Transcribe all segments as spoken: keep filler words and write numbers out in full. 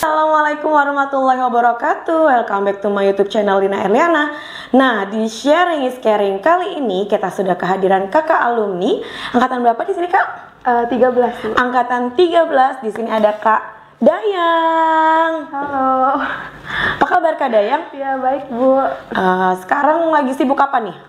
Assalamualaikum warahmatullahi wabarakatuh. Welcome back to my YouTube channel Lina Erliana. Nah, di sharing is caring kali ini kita sudah kehadiran kakak alumni. Angkatan berapa di sini, Kak? Uh, tiga belas. Bu. Angkatan tiga belas. Di sini ada Kak Dayang. Halo. Apa kabar Kak Dayang? Ya, baik, Bu. Uh, sekarang lagi sibuk apa nih?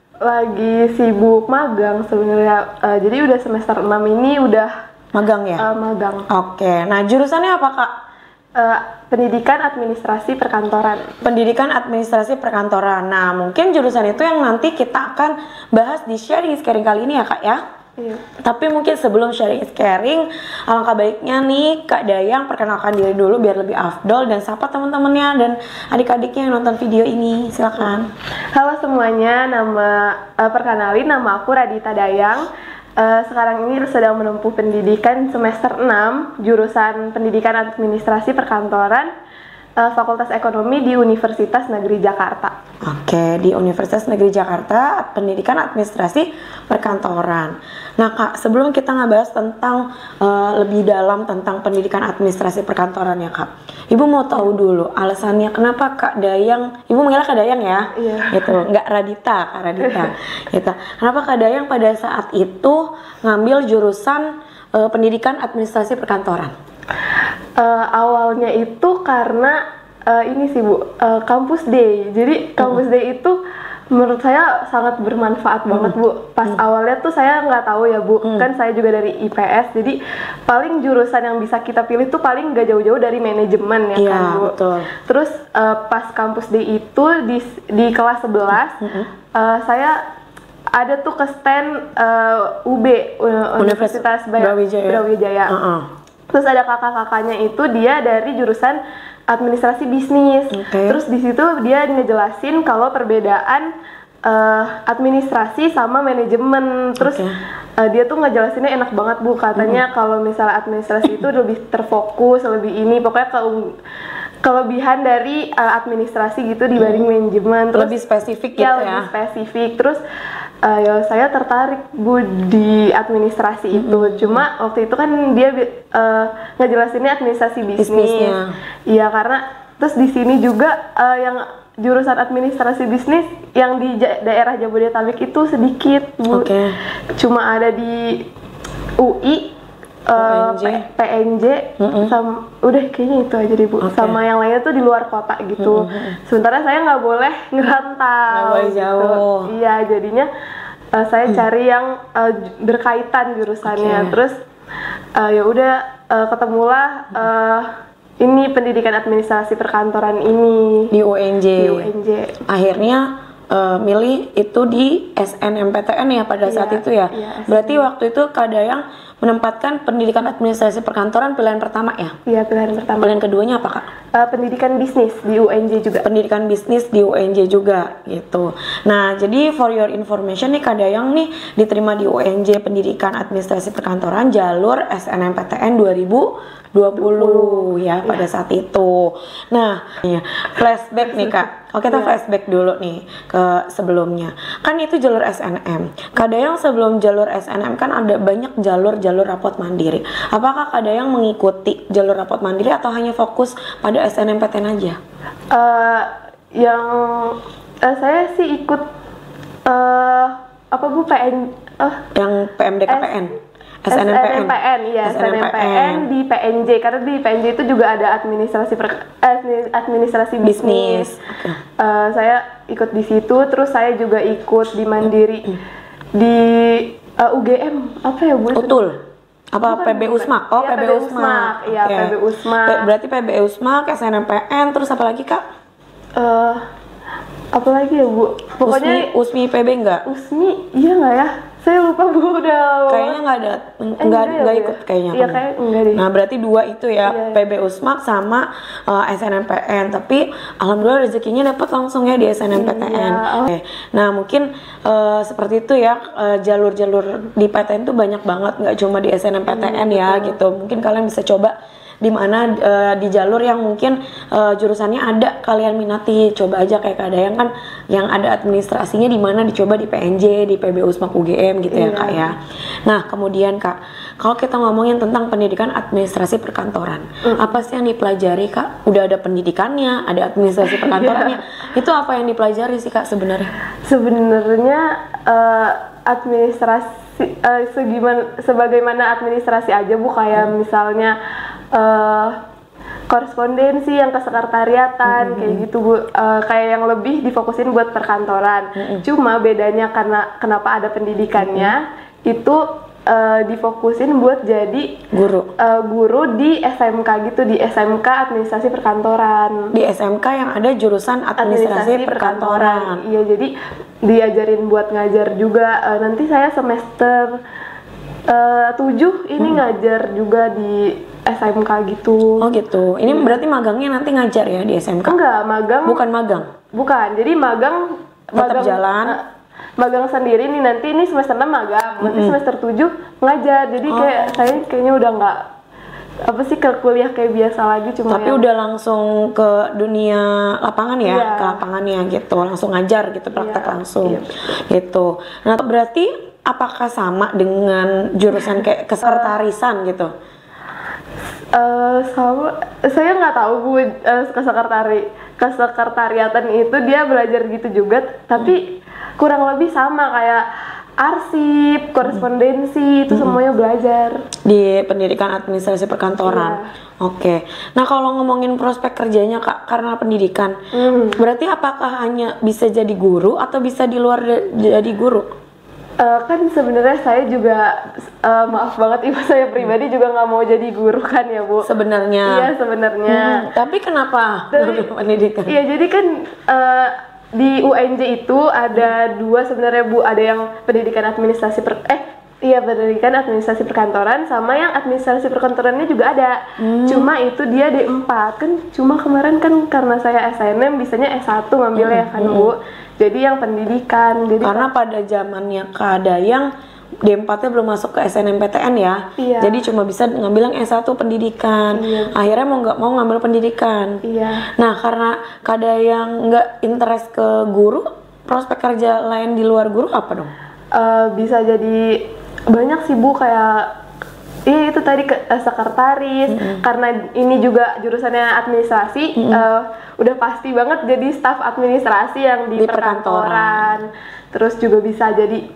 Lagi sibuk magang sebenarnya. Uh, jadi udah semester enam ini udah magang ya? Uh, magang. Oke. Nah, jurusannya apa, Kak? Uh, pendidikan administrasi perkantoran. Pendidikan administrasi perkantoran. Nah, mungkin jurusan itu yang nanti kita akan bahas di sharing is caring kali ini ya, Kak ya. Iya. Tapi mungkin sebelum sharing is caring, alangkah baiknya nih Kak Dayang perkenalkan diri dulu biar lebih afdol dan sapa teman-temannya dan adik-adiknya yang nonton video ini. Silakan. Halo semuanya, nama uh, perkenalin nama aku Radita Dayang. Uh, sekarang ini sedang menempuh pendidikan semester enam, jurusan Pendidikan Administrasi Perkantoran, uh, Fakultas Ekonomi di Universitas Negeri Jakarta. Oke, di Universitas Negeri Jakarta, Pendidikan Administrasi Perkantoran. Nah, Kak, sebelum kita ngebahas tentang uh, lebih dalam tentang pendidikan administrasi perkantoran ya, Kak. Ibu mau tahu dulu alasannya kenapa Kak Dayang, Ibu manggilnya Kak Dayang ya? Iya. Gitu, nggak Radita, Kak Radita. Gitu. Kenapa Kak Dayang pada saat itu ngambil jurusan uh, pendidikan administrasi perkantoran? Uh, awalnya itu karena uh, ini sih Bu, uh, Kampus Day. Jadi Kampus Day itu menurut saya sangat bermanfaat hmm. banget Bu. Pas hmm. awalnya tuh saya nggak tahu ya Bu, hmm. kan saya juga dari I P S, jadi paling jurusan yang bisa kita pilih tuh paling nggak jauh-jauh dari manajemen ya, ya kan Bu. Betul. Terus uh, pas Kampus Day itu di di kelas sebelas hmm. uh, saya ada tuh ke stand uh, U B uh, Universitas Brawijaya. Brawijaya. Uh -uh. Terus ada kakak-kakaknya itu dia dari jurusan administrasi bisnis. Okay. Terus di situ dia ngejelasin kalau perbedaan uh, administrasi sama manajemen. Terus okay. uh, dia tuh ngejelasinnya enak banget Bu. Katanya mm. kalau misalnya administrasi itu lebih terfokus, lebih ini pokoknya ke kelebihan dari uh, administrasi gitu dibanding mm. manajemen. Terus lebih spesifik ya, gitu ya. Lebih spesifik. Terus uh, ya saya tertarik Bu di administrasi mm-hmm. itu. Cuma waktu itu kan dia uh, ngejelasinnya administrasi bisnis. Iya, karena terus di sini juga uh, yang jurusan administrasi bisnis yang di ja- daerah Jabodetabek itu sedikit Bu. Okay. Cuma ada di U I, uh, P N J, mm-hmm. sama udah kayaknya itu aja deh Bu. Okay. Sama yang lainnya tuh di luar kota gitu. Mm-hmm. Sementara saya nggak boleh ngerantau. Nggak boleh jauh. Gitu. Iya, jadinya uh, saya mm. cari yang uh, berkaitan jurusannya. Okay. Terus uh, ya udah uh, ketemulah. Uh, Ini pendidikan administrasi perkantoran ini di U N J. Di U N J. Akhirnya uh, milih itu di S N M P T N ya pada saat iya, itu ya. Iya, berarti waktu itu Kak Dayang menempatkan pendidikan administrasi perkantoran pilihan pertama ya? Iya, pilihan pertama. Pilihan keduanya apa, Kak? Uh, pendidikan bisnis di U N J juga. Pendidikan bisnis di U N J juga gitu. Nah, jadi for your information nih Kak Dayang nih diterima di U N J Pendidikan Administrasi Perkantoran jalur S N M P T N dua ribu dua puluh ya pada saat itu. Nah, ya, flashback nih Kak. Oke, kita flashback dulu nih ke sebelumnya. Kan itu jalur S N M. Kak Dayang sebelum jalur S N M kan ada banyak jalur-jalur rapot mandiri. Apakah Kak Dayang mengikuti jalur rapot mandiri atau hanya fokus pada S N M P T N aja? Uh, yang uh, saya sih ikut uh, apa Bu P N uh, yang P M D K P N. S N M P N, iya, S N M P N di P N J, karena di P N J itu juga ada administrasi per, administrasi bisnis. Okay. Uh, saya ikut di situ, terus saya juga ikut di Mandiri di uh, U G M, apa ya Bu? Utul. Apa P B Usmak? Oh, ya, P B Usmak. Iya, okay. P B Usmak. Berarti P B Usmak, S N M P N, terus apa lagi Kak? Uh, apa lagi ya Bu? Pokoknya Usmi, Usmi P B enggak? Usmi, iya nggak ya? Saya lupa Bu, udah kayaknya nggak ada, eh, nggak ya, nggak ya, ikut kayaknya. Iya kayak enggak deh. Nah berarti dua itu ya, iya, P B Usmak sama uh, S N M P N. Tapi alhamdulillah rezekinya dapat langsung ya di S N M P T N. Iya, oh. Oke. Nah mungkin uh, seperti itu ya, uh, jalur-jalur di P T N tuh banyak banget, nggak cuma di S N M P T N hmm, ya betul. Gitu. Mungkin kalian bisa coba di mana uh, di jalur yang mungkin uh, jurusannya ada kalian minati. Coba aja kayak Kak Dayang kan yang ada administrasinya di mana dicoba di P N J, di P B Usmak U G M gitu ya, iya. Kak ya. Nah, kemudian Kak, kalau kita ngomongin tentang pendidikan administrasi perkantoran, mm. apa sih yang dipelajari Kak? Udah ada pendidikannya, ada administrasi perkantorannya. Itu apa yang dipelajari sih Kak sebenarnya? Sebenarnya uh, administrasi uh, segimana sebagaimana administrasi aja Bu, kayak hmm. misalnya uh, korespondensi yang kesekretariatan hmm. kayak gitu Bu, uh, kayak yang lebih difokusin buat perkantoran. Hmm. Cuma bedanya karena kenapa ada pendidikannya hmm. itu Uh, difokusin buat jadi guru uh, guru di S M K gitu, di S M K administrasi perkantoran. Di S M K yang ada jurusan administrasi, administrasi perkantoran. perkantoran. Iya, jadi diajarin buat ngajar juga. Uh, nanti saya semester uh, tujuh ini hmm. ngajar juga di S M K gitu. Oh gitu. Ini hmm. berarti magangnya nanti ngajar ya di S M K? Enggak, magang. Bukan magang. Bukan. Jadi magang tetap magang, jalan. Uh, magang sendiri nih, nanti ini semester enam magang, nanti mm-hmm. semester tujuh ngajar. Jadi oh. kayak saya kayaknya udah nggak apa sih ke kuliah kayak biasa lagi, cuma tapi yang... udah langsung ke dunia lapangan ya, yeah. ke lapangannya gitu, langsung ngajar gitu, praktek yeah. langsung yeah, gitu. Nah berarti apakah sama dengan jurusan kayak kesekretarisan uh, gitu? Uh, sama, saya nggak tahu Bu, uh, kesekretari kesekretariatan itu dia belajar gitu juga, tapi hmm. kurang lebih sama kayak arsip, korespondensi, itu hmm. semuanya belajar di pendidikan administrasi perkantoran. Iya. Oke. Nah kalau ngomongin prospek kerjanya Kak, karena pendidikan, hmm. berarti apakah hanya bisa jadi guru atau bisa di luar jadi guru? Uh, kan sebenarnya saya juga uh, maaf banget ibu saya pribadi juga nggak mau jadi guru kan ya Bu. Sebenarnya. Iya sebenarnya. Hmm, tapi kenapa? Tapi, pendidikan. Iya jadi kan uh, di U N J itu ada hmm. dua sebenarnya Bu, ada yang pendidikan administrasi per eh iya pendidikan administrasi perkantoran sama yang administrasi perkantorannya juga ada. Hmm. Cuma itu dia D empat kan. Cuma kemarin kan karena saya S N M bisanya S satu ngambilnya hmm. kan Bu. Jadi yang pendidikan. Jadi karena pada zamannya Kak Dayang D empat-nya belum masuk ke S N M P T N ya. Iya. Jadi cuma bisa ngambil yang S satu pendidikan. Iya. Akhirnya mau nggak mau ngambil pendidikan. Iya. Nah, karena Kak Dayang nggak interest ke guru, prospek kerja lain di luar guru apa dong? Uh, bisa jadi banyak sih Bu, kayak iya itu tadi ke uh, sekretaris, mm-hmm. karena ini juga jurusannya administrasi, mm-hmm. uh, udah pasti banget jadi staf administrasi yang di, di perkantoran. perkantoran. Terus juga bisa jadi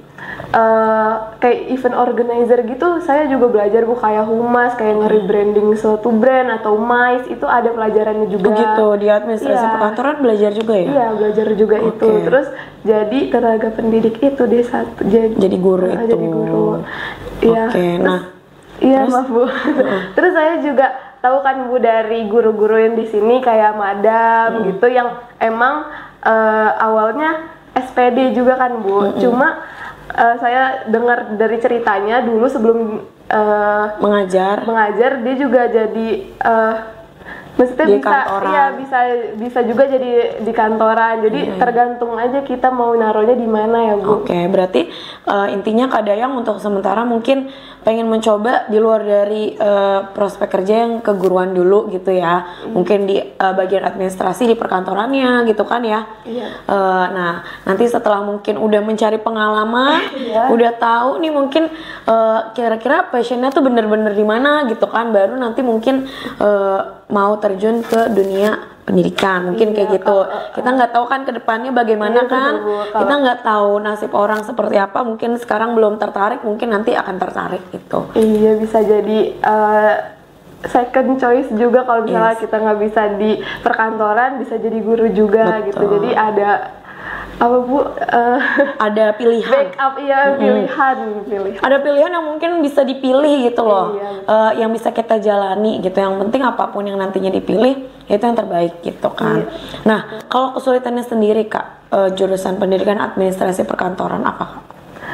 uh, kayak event organizer gitu. Saya juga belajar Bu, kayak humas, kayak nge-rebranding suatu brand atau mais, itu ada pelajarannya juga. Begitu, di administrasi yeah. perkantoran belajar juga ya? Iya, belajar juga okay. itu. Terus jadi tenaga pendidik itu D satu. Jadi, jadi guru uh, itu. Jadi guru. Iya. Oke, okay, nah iya maaf Bu. Terus saya juga tahu kan Bu dari guru-guru yang di sini kayak madam hmm. gitu yang emang uh, awalnya S P D juga kan Bu. Hmm. Cuma uh, saya dengar dari ceritanya dulu sebelum uh, mengajar, mengajar dia juga jadi uh, maksudnya di bisa kantoran. Iya bisa bisa juga jadi di kantoran. Jadi yeah. tergantung aja kita mau naruhnya di mana ya Bu. Oke, okay, berarti uh, intinya Kak Dayang untuk sementara mungkin pengen mencoba di luar dari uh, prospek kerja yang keguruan dulu gitu ya. Mm. Mungkin di uh, bagian administrasi di perkantorannya gitu kan ya. Yeah. Uh, nah, nanti setelah mungkin udah mencari pengalaman, yeah. udah tahu nih mungkin uh, kira-kira passionnya tuh bener-bener di mana gitu kan, baru nanti mungkin uh, mau terjun ke dunia pendidikan mungkin iya, kayak gitu. Uh, uh, kita nggak tahu kan kedepannya bagaimana iya, kan. Betul, kita nggak tahu nasib orang seperti apa. Mungkin sekarang belum tertarik, mungkin nanti akan tertarik gitu. Iya bisa jadi uh, second choice juga kalau misalnya yes. kita nggak bisa di perkantoran, bisa jadi guru juga. Betul. Gitu. Jadi ada apa Bu? Uh, ada pilihan. Backup iya pilihan, mm. pilihan. Ada pilihan yang mungkin bisa dipilih gitu loh, iya. uh, yang bisa kita jalani gitu. Yang penting apapun yang nantinya dipilih itu yang terbaik gitu kan. Iya. Nah kalau kesulitannya sendiri Kak, uh, jurusan pendidikan administrasi perkantoran apa Kak?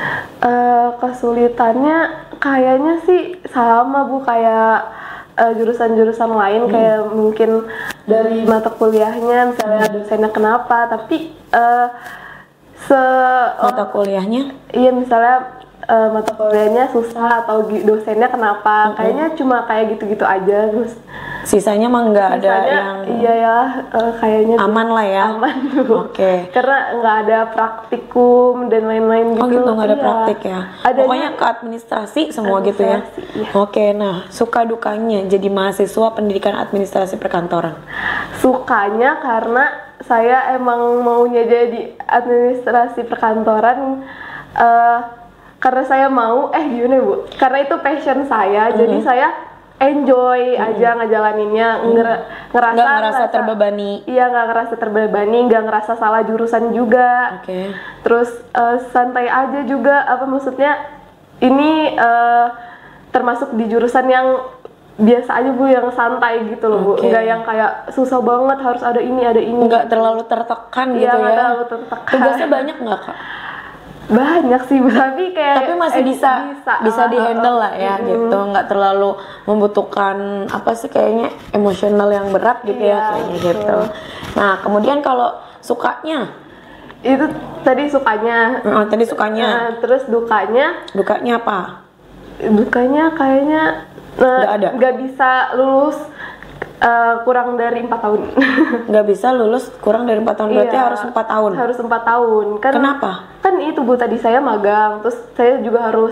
Uh, kesulitannya kayaknya sih sama Bu kayak uh, jurusan-jurusan lain hmm. kayak mungkin dari mata kuliahnya misalnya dosennya kenapa, tapi uh, se mata kuliahnya iya misalnya uh, mata kuliahnya susah atau dosennya kenapa, mm-hmm. kayaknya cuma kayak gitu-gitu aja. Terus sisanya mah nggak ada yang iya ya, uh, kayaknya aman lah ya. Aman tuh. Oke. Okay. Karena nggak ada praktikum dan lain-lain gitu. Oh gitu, nggak ada iya. praktik ya. Adanya, pokoknya ke administrasi semua administrasi, gitu ya. Iya. Oke, nah suka dukanya jadi mahasiswa pendidikan administrasi perkantoran. Sukanya karena saya emang maunya jadi administrasi perkantoran. Uh, karena saya mau, eh gimana Bu? Karena itu passion saya, mm-hmm. jadi saya enjoy mm-hmm. aja ngejalaninnya, Nger ngerasa nggak ngerasa ngerasa, terbebani. Iya, nggak ngerasa terbebani, nggak ngerasa salah jurusan juga. Oke. Okay. Terus uh, santai aja juga, apa maksudnya? Ini uh, termasuk di jurusan yang biasa aja Bu, yang santai gitu loh Bu, nggak yang kayak susah banget harus ada ini ada ini. Nggak terlalu tertekan iya, gitu ya? Nggak terlalu tertekan. Tugasnya banyak nggak Kak? Banyak sih, tapi kayak tapi masih eh, bisa bisa, bisa lah, dihandle lah ya, mm. gitu, nggak terlalu membutuhkan apa sih kayaknya emosional yang berat gitu iya, ya kayaknya gitu. Nah kemudian kalau sukanya itu tadi sukanya, oh, tadi sukanya, uh, terus dukanya, dukanya apa? Dukanya kayaknya nggak uh, ada, nggak bisa lulus Uh, kurang dari empat tahun. Nggak bisa lulus kurang dari empat tahun, berarti iya, harus empat tahun. Harus empat tahun. Kan, kenapa? Kan itu Bu, tadi saya magang, terus saya juga harus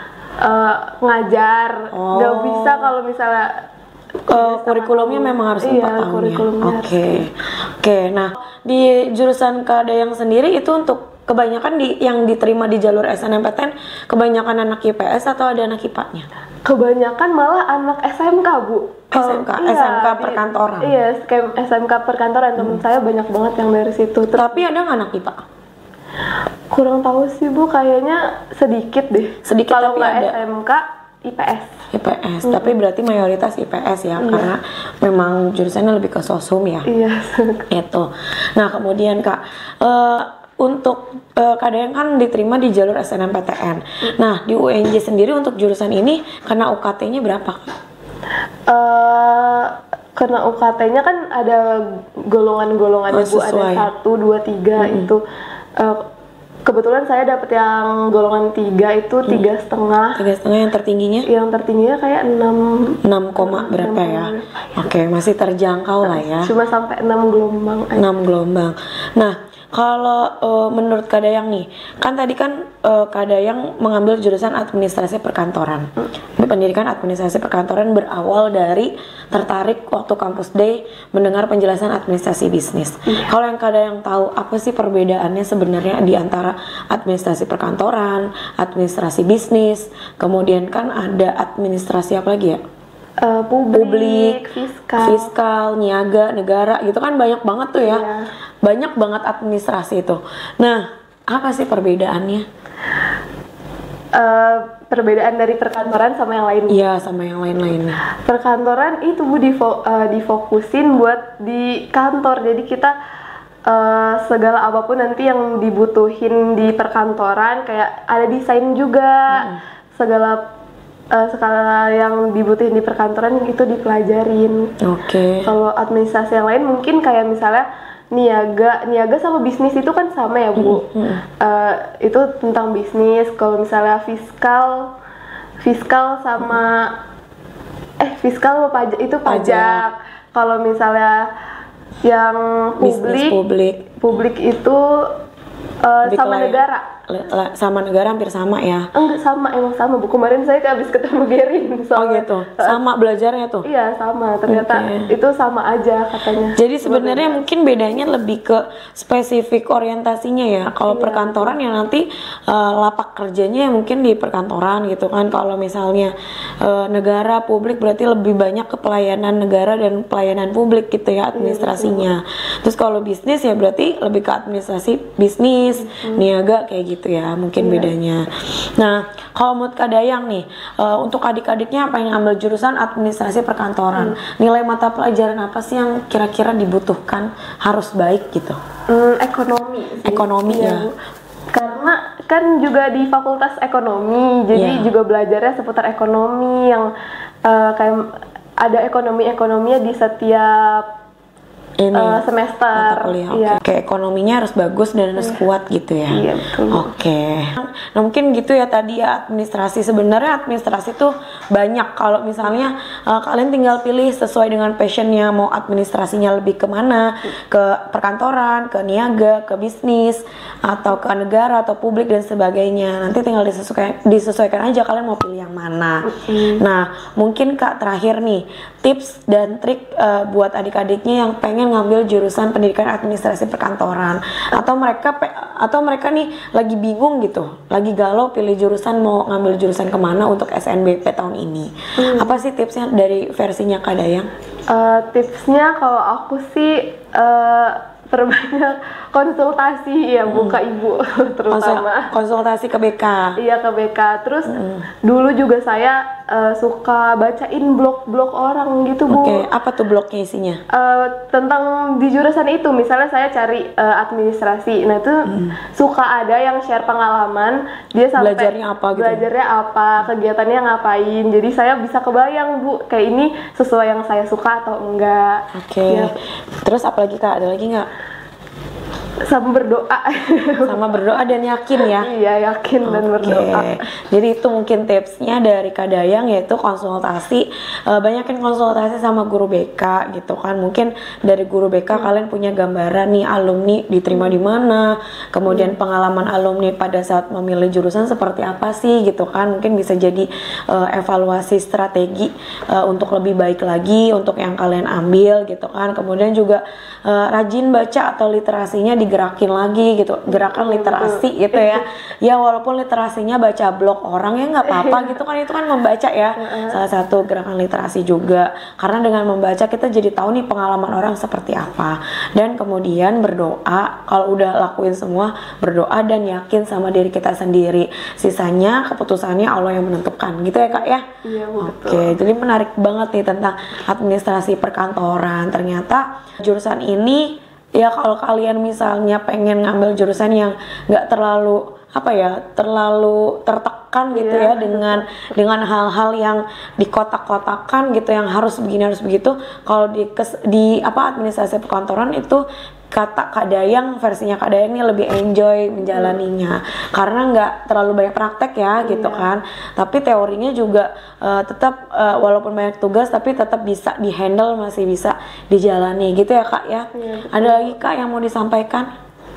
uh, ngajar. Oh. Nggak bisa kalau misalnya uh, kurikulumnya memang harus empat iya, tahun ya. Oke, okay. oke. Okay. Nah di jurusan Kadayang sendiri itu untuk kebanyakan di yang diterima di jalur S N M P T N kebanyakan anak I P S atau ada anak I P A-nya? Kebanyakan malah anak S M K Bu. S M K, oh, iya, S M K perkantoran. Di, iya, S M K perkantoran, temen hmm. saya banyak banget yang dari situ. Terus, tapi ada nggak anak I P A? Kurang tahu sih Bu, kayaknya sedikit deh. Sedikit. Kalau tapi nggak ada. S M K, I P S. I P S, hmm. tapi berarti mayoritas I P S ya, iya. Karena memang jurusannya lebih ke sosum ya. Iya. Itu. Nah kemudian Kak, uh, untuk uh, Kadayang kan diterima di jalur S N M P T N. Hmm. Nah di U N J sendiri untuk jurusan ini kena U K T-nya berapa Kak? Uh, kena U K T-nya kan ada golongan-golongannya oh, Bu, ada satu, dua, tiga mm-hmm. itu. Uh, kebetulan saya dapat yang golongan tiga itu mm. tiga setengah. Tiga setengah yang tertingginya? Yang tertingginya kayak enam. Enam koma berapa ya? Oke, okay, masih terjangkau lah ya. Cuma sampai enam gelombang. Enam gelombang. Nah. Kalau uh, menurut Kadayang nih, kan tadi kan uh, Kadayang mengambil jurusan administrasi perkantoran. Hmm. Pendidikan administrasi perkantoran berawal dari tertarik waktu kampus day mendengar penjelasan administrasi bisnis. Hmm. Kalau yang Kadayang tahu, apa sih perbedaannya sebenarnya di antara administrasi perkantoran, administrasi bisnis, kemudian kan ada administrasi apa lagi ya? Uh, publik, publik, fiskal, fiskal, niaga, negara, gitu kan banyak banget tuh ya, yeah. Banyak banget administrasi itu. Nah, apa sih perbedaannya? Uh, perbedaan dari perkantoran sama yang lain? Iya, sama yang lain-lainnya. Perkantoran itu Bu difo uh, difokusin buat di kantor, jadi kita uh, segala apapun nanti yang dibutuhin di perkantoran, kayak ada desain juga, hmm. segala Uh, skala yang dibutuhin di perkantoran itu dipelajarin. Oke. Okay. Kalau administrasi yang lain mungkin kayak misalnya niaga, niaga sama bisnis itu kan sama ya Bu. Mm-hmm. Uh, itu tentang bisnis. Kalau misalnya fiskal, fiskal sama mm-hmm. eh fiskal sama pajak itu pajak. pajak. Kalau misalnya yang publik, publik, publik itu uh, sama lain. negara. Sama negara hampir sama ya? Enggak sama, emang sama Bu. Kemarin saya habis ketemu Gerin. Oh gitu? Sama belajarnya tuh? Iya sama, ternyata okay. itu sama aja katanya. Jadi sebenarnya mungkin bedanya lebih ke spesifik orientasinya ya. Kalau iya. perkantoran ya nanti uh, lapak kerjanya mungkin di perkantoran gitu kan. Kalau misalnya uh, negara, publik berarti lebih banyak ke pelayanan negara dan pelayanan publik gitu ya administrasinya. Iya, terus kalau bisnis ya berarti lebih ke administrasi bisnis, hmm. niaga kayak gitu. gitu ya mungkin yeah. bedanya. Nah kalau menurut Kadayang nih uh, untuk adik-adiknya apa yang ambil jurusan administrasi perkantoran, hmm. nilai mata pelajaran apa sih yang kira-kira dibutuhkan harus baik gitu? Hmm, ekonomi sih. Ekonomi ya, ya. Karena kan juga di fakultas ekonomi, jadi yeah. juga belajarnya seputar ekonomi yang uh, kayak ada ekonomi-ekonominya di setiap ini uh, semester. mata kuliah. Oke, Iya. okay. Ekonominya harus bagus dan harus Iya. kuat gitu ya. Iya, betul. Oke. Okay. Nah, mungkin gitu ya tadi ya administrasi. Sebenarnya administrasi tuh banyak. Kalau misalnya uh, kalian tinggal pilih sesuai dengan passionnya, mau administrasinya lebih kemana, ke perkantoran, ke niaga, ke bisnis, atau ke negara atau publik dan sebagainya. Nanti tinggal disesuaikan, disesuaikan aja kalian mau pilih yang mana. Mm-hmm. Nah, mungkin Kak terakhir nih tips dan trik uh, buat adik-adiknya yang pengen ngambil jurusan pendidikan administrasi perkantoran, atau mereka atau mereka nih lagi bingung gitu, lagi galau pilih jurusan mau ngambil jurusan kemana untuk S N B P tahun ini. Hmm. Apa sih tipsnya dari versinya Kak Dayang? Uh, tipsnya kalau aku sih uh, perbanyak konsultasi ya, buka hmm. ibu terutama konsultasi ke B K. Iya, ke B K. Terus hmm. dulu juga saya uh, suka bacain blog-blog orang gitu, Bu. Oke, okay. Apa tuh blognya isinya? Uh, tentang di jurusan itu, misalnya saya cari uh, administrasi. Nah, itu hmm. suka ada yang share pengalaman, dia sampai belajarnya apa gitu. Belajarnya apa, kegiatannya ngapain. Jadi saya bisa kebayang, Bu, kayak ini sesuai yang saya suka atau enggak. Oke. Okay. Ya. Terus apalagi Kak? Ada lagi nggak? Sama berdoa. Sama berdoa dan yakin ya. Iya, yakin okay. dan berdoa. Jadi itu mungkin tipsnya dari Kak Dayang, yaitu konsultasi, uh, banyakin konsultasi sama guru B K gitu kan. Mungkin dari guru B K hmm. kalian punya gambaran nih alumni diterima di mana, kemudian hmm. pengalaman alumni pada saat memilih jurusan seperti apa sih gitu kan. Mungkin bisa jadi uh, evaluasi strategi uh, untuk lebih baik lagi untuk yang kalian ambil gitu kan. Kemudian juga uh, rajin baca atau literasinya digerakin lagi gitu, gerakan literasi gitu ya. Ya walaupun literasinya baca blog orang ya nggak apa-apa gitu kan, itu kan membaca ya, salah satu gerakan literasi juga, karena dengan membaca kita jadi tahu nih pengalaman orang seperti apa. Dan kemudian berdoa, kalau udah lakuin semua berdoa dan yakin sama diri kita sendiri, sisanya keputusannya Allah yang menentukan gitu ya Kak ya. Iya, betul. Oke, jadi menarik banget nih tentang administrasi perkantoran. Ternyata jurusan ini ya kalau kalian misalnya pengen ngambil jurusan yang nggak terlalu apa ya terlalu tertekan gitu yeah. ya dengan dengan hal-hal yang dikotak-kotakan gitu, yang harus begini harus begitu, kalau di kes, di apa administrasi perkantoran itu kata Kak Dayang, versinya Kak Dayang ini lebih enjoy menjalaninya hmm. karena nggak terlalu banyak praktek ya gitu yeah. kan, tapi teorinya juga uh, tetap uh, walaupun banyak tugas tapi tetap bisa dihandle, masih bisa dijalani gitu ya Kak ya. Yeah, ada lagi Kak yang mau disampaikan?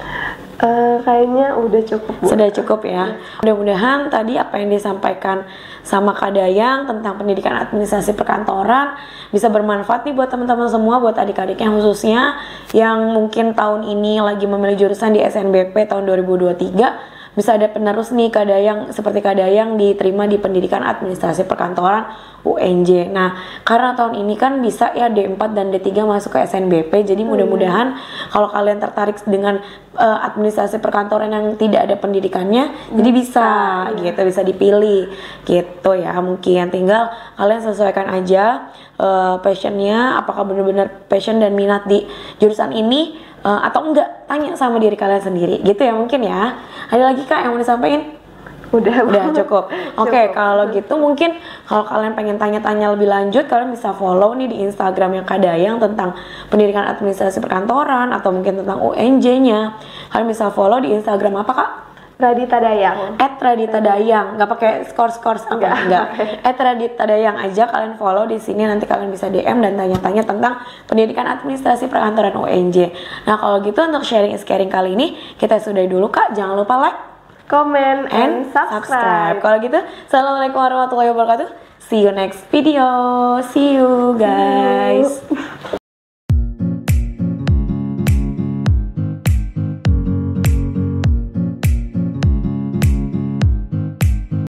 Uh, kayaknya udah cukup, Bu. Sudah cukup ya. Mudah-mudahan tadi apa yang disampaikan sama Kak Dayang tentang pendidikan administrasi perkantoran bisa bermanfaat nih buat teman-teman semua, buat adik-adiknya khususnya yang mungkin tahun ini lagi memilih jurusan di S N B P tahun dua ribu dua puluh tiga. Bisa ada penerus nih Kak Dayang, seperti Kak Dayang diterima di pendidikan administrasi perkantoran U N J. Nah, karena tahun ini kan bisa ya D empat dan D tiga masuk ke S N B P. Jadi mudah-mudahan hmm. kalau kalian tertarik dengan uh, administrasi perkantoran yang tidak ada pendidikannya, hmm. jadi bisa hmm. gitu, bisa dipilih gitu ya. Mungkin tinggal kalian sesuaikan aja uh, passionnya, apakah benar-benar passion dan minat di jurusan ini uh, atau enggak. Tanya sama diri kalian sendiri gitu ya mungkin ya. Ada lagi Kak yang mau disampaikan? Udah, udah cukup. Oke, okay, kalau gitu mungkin kalau kalian pengen tanya-tanya lebih lanjut, kalian bisa follow nih di Instagramnya Kak Dayang tentang pendidikan administrasi perkantoran atau mungkin tentang U N J-nya. Kalian bisa follow di Instagram apa Kak? Radita Dayang. at Radita Dayang, nggak pakai skor-skor apa enggak, enggak. at Radita Dayang aja, kalian follow di sini, nanti kalian bisa D M dan tanya-tanya tentang pendidikan administrasi perkantoran U N J. Nah kalau gitu untuk sharing is caring kali ini kita sudahi dulu Kak, jangan lupa like, comment, and, and subscribe. subscribe. Kalau gitu, assalamualaikum warahmatullahi wabarakatuh. See you next video. See you guys. See you.